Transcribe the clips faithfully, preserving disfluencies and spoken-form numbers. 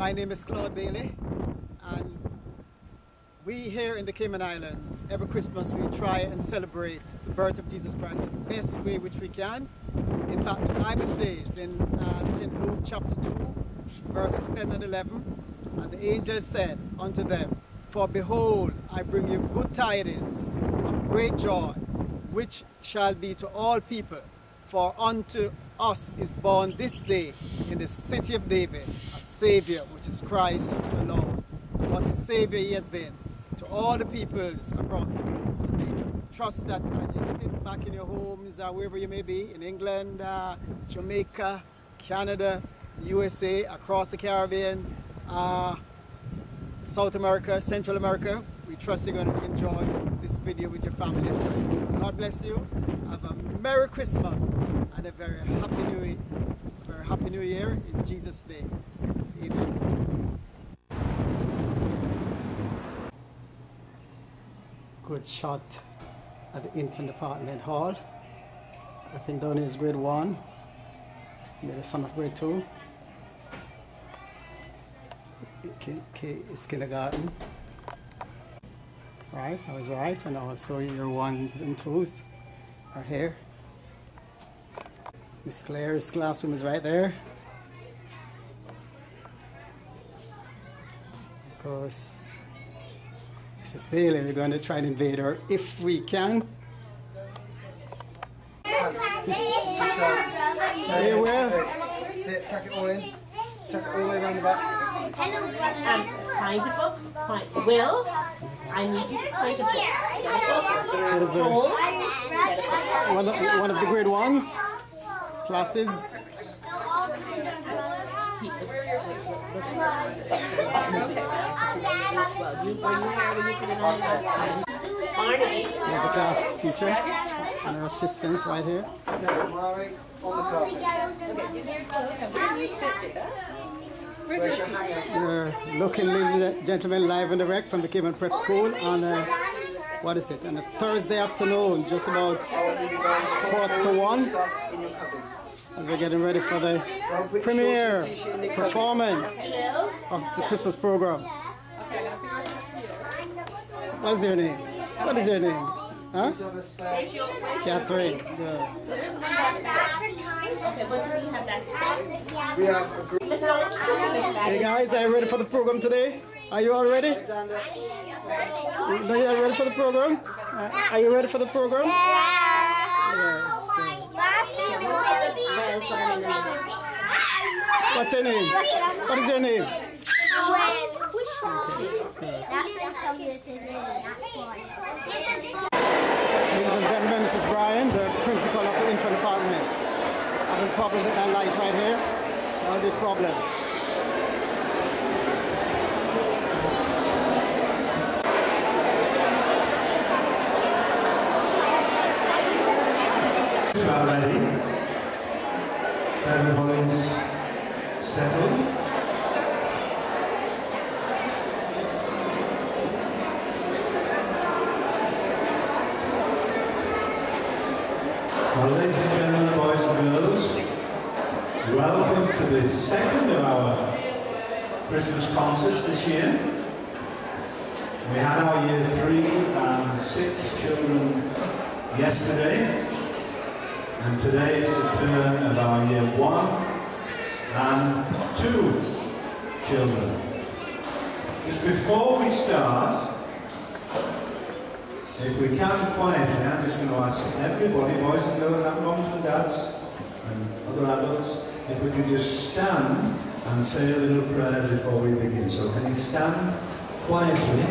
My name is Claude Bailey, and we here in the Cayman Islands, every Christmas we try and celebrate the birth of Jesus Christ the best way which we can. In fact, the Bible says in uh, Saint Luke chapter two, verses ten and eleven, and the angel said unto them, For behold, I bring you good tidings of great joy, which shall be to all people. For unto us is born this day in the city of David a Savior, which is Christ the Lord. What a Savior he has been to all the peoples across the globe. So we trust that as you sit back in your homes, uh, wherever you may be, in England, uh, Jamaica, Canada, U S A, across the Caribbean, uh, South America, Central America, we trust you're going to enjoy this video with your family and friends. So God bless you. Have a Merry Christmas and a very Happy New Year. A very Happy New Year in Jesus' name. Amen. Good shot at the infant department hall. I think down here is grade one. Maybe the son of grade two. K is kindergarten. Right, I was right, and also your ones and twos are here. Miss Claire's classroom is right there. Of course, Missus Bailey, we're going to try and invade her if we can. Hey, where? Sit, tuck it all in. Tuck it all the way around the back. Um, find a book. Find, Will, I need you to find a book. Get a book. What is there? Hold. One of, one of the grade ones? Classes? There's a class teacher and her assistant right here. We're looking, ladies and gentlemen, live and direct from the Cayman Prep School on a, what is it, on a Thursday afternoon, just about quarter to one. And we're getting ready for the premiere performance of the Christmas program. What is your name? What is your name? Huh? Catherine. Good. We have a Hey guys, are you ready for the program today? Are you all ready? No, you are ready for the program? Uh, are you ready for the program? Yes. What's your name? What is your name? Ladies and gentlemen, this is Brian, the principal of the infant department. Having a problem with my light right here. No big problem. Are ready. Everybody's settled. Well, ladies and gentlemen, boys and girls, welcome to the second of our Christmas concerts this year. We had our year three and six children yesterday. And today is the turn of our year one and two children. Just before we start, if we can quietly, I'm just going to ask everybody, boys and girls and moms and dads and other adults, if we could just stand and say a little prayer before we begin. So can you stand quietly?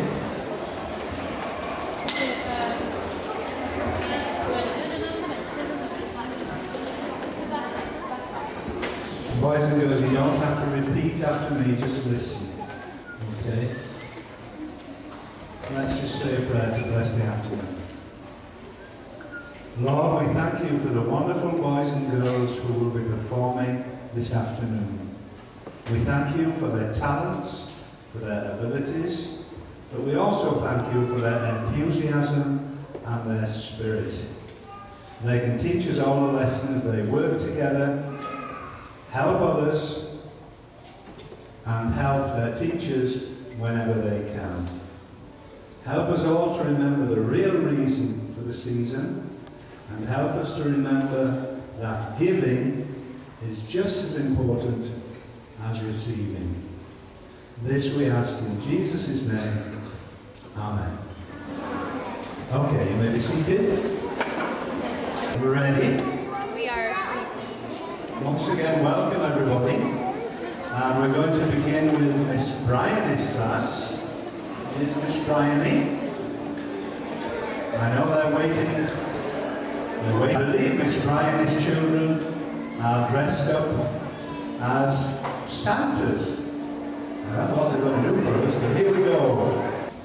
Boys and girls, you don't have to repeat after me, just listen. Okay? Let's just say a prayer to bless the afternoon. Lord, we thank you for the wonderful boys and girls who will be performing this afternoon. We thank you for their talents, for their abilities, but we also thank you for their enthusiasm and their spirit. They can teach us all the lessons, they work together, help others, and help their teachers whenever they can. Help us all to remember the real reason for the season, and help us to remember that giving is just as important as receiving. This we ask in Jesus' name. Amen. Okay, you may be seated. We're ready? We are. Once again, welcome everybody. And we're going to begin with Miss Bryony's class. Is Miss Bryony? I know they're waiting. They're waiting. I believe Miss Bryony's children are dressed up as Santas. I don't know what they're going to do for us, but here we go.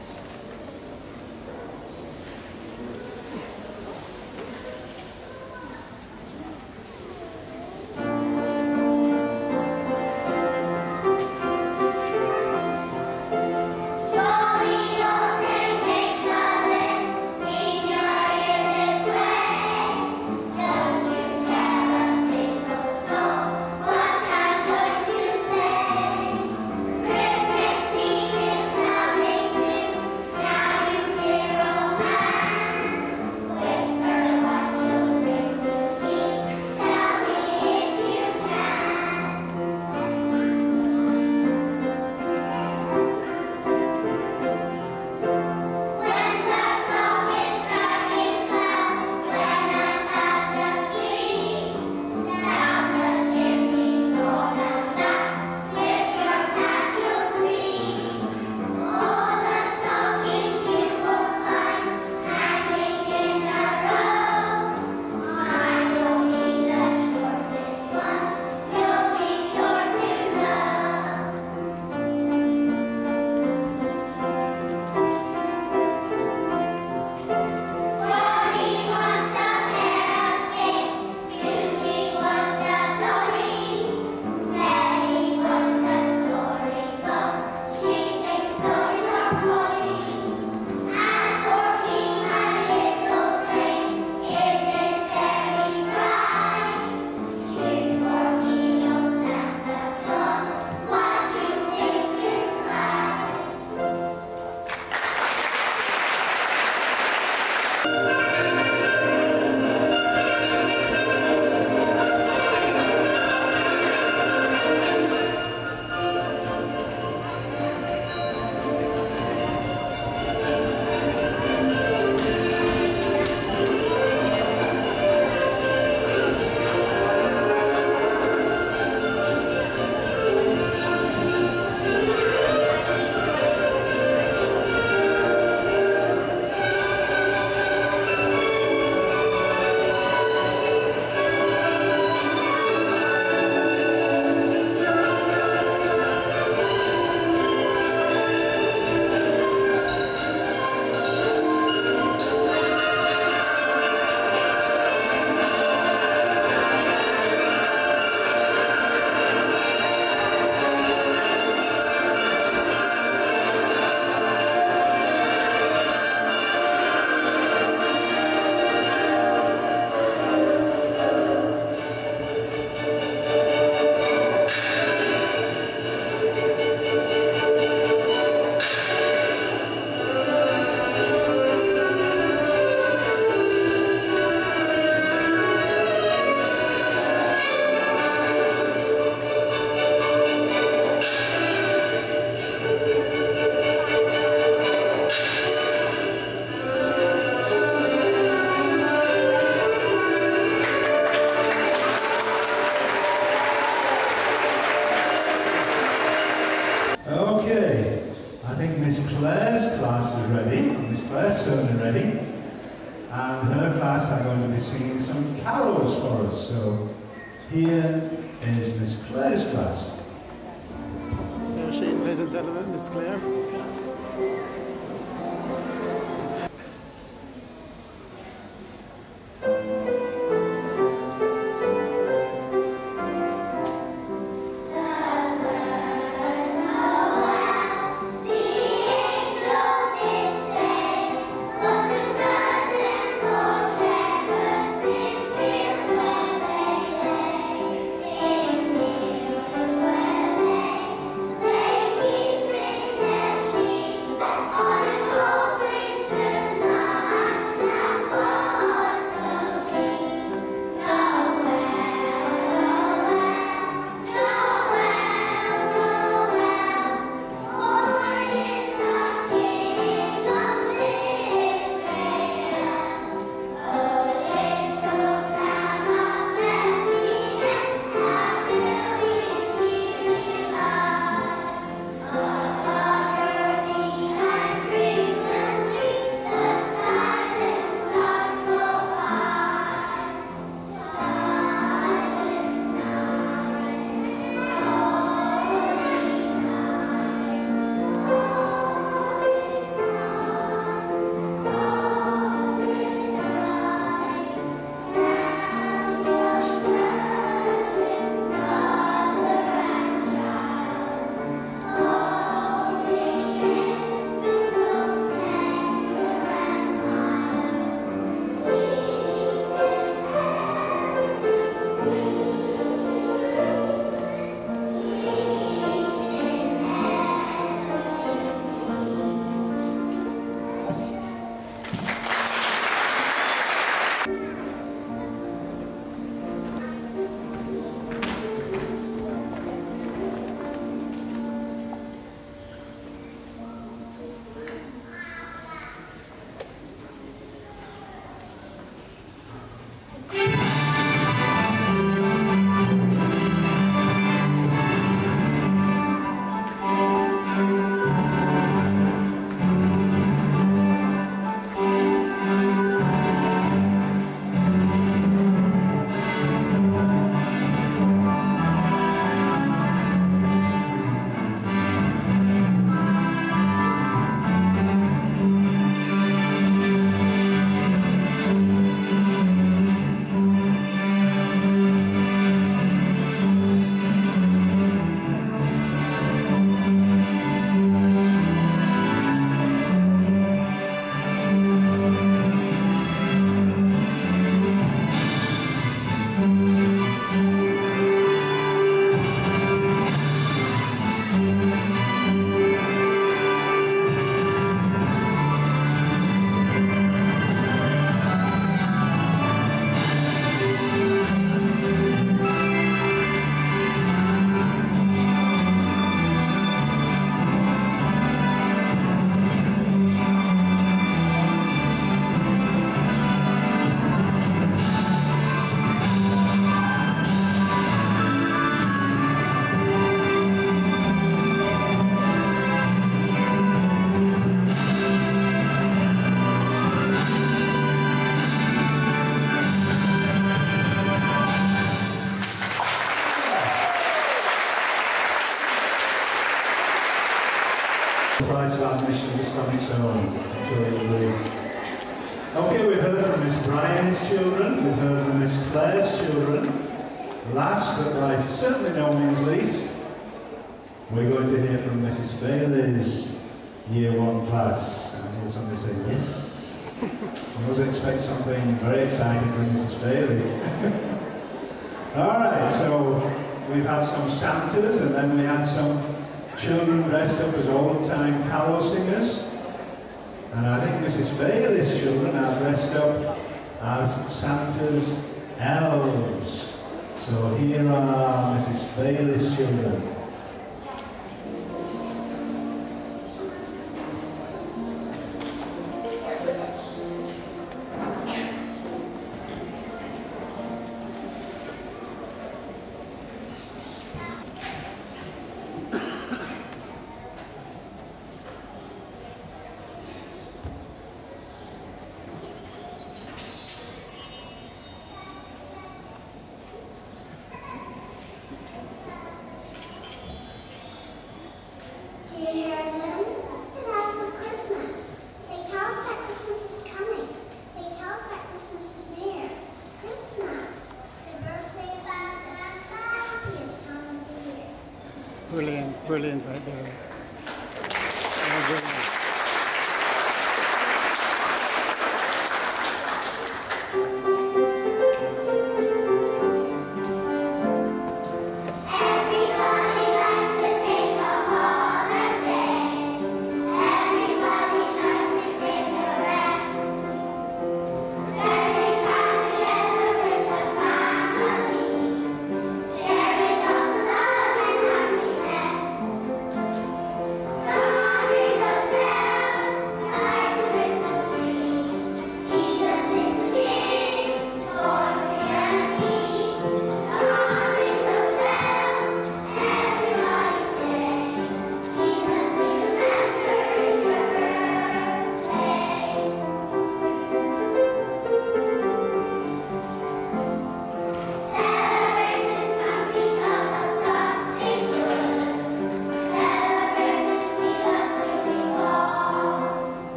Certainly ready, and her class are going to be singing some carols for us. So here is Miss Claire's class. There she is, ladies and gentlemen, Miss Claire. Thank you. The price of admission just on its own, I'm sure you'll agree. Okay, we've heard from Miss Bryan's children, we've heard from Miss Claire's children. Last, but by certainly no means least, we're going to hear from Missus Bailey's Year One class. And I hear somebody say, yes. I always expect something very exciting from Missus Bailey. Alright, so we've had some Santas, and then we had some children dressed up as old-time carol singers. And I think Missus Bailey's children are dressed up as Santa's elves. So here are Missus Bailey's children. Brilliant, brilliant right there. Oh, brilliant.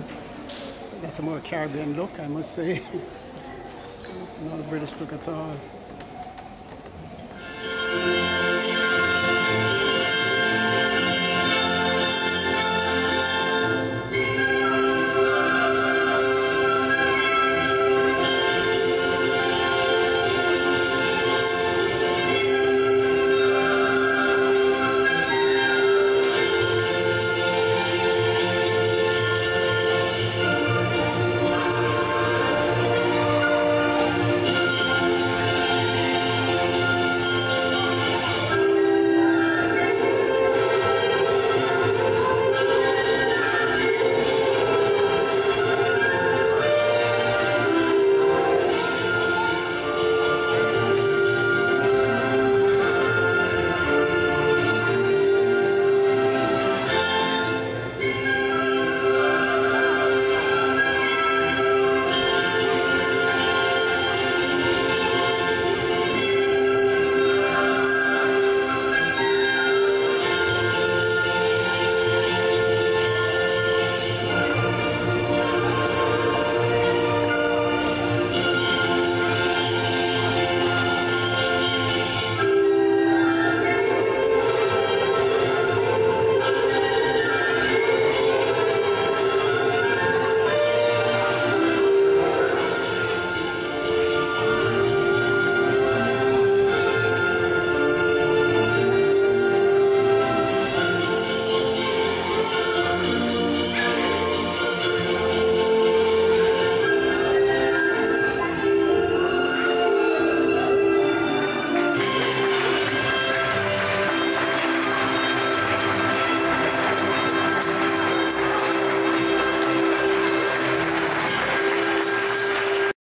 That's a more Caribbean look, I must say. Not a British look at all.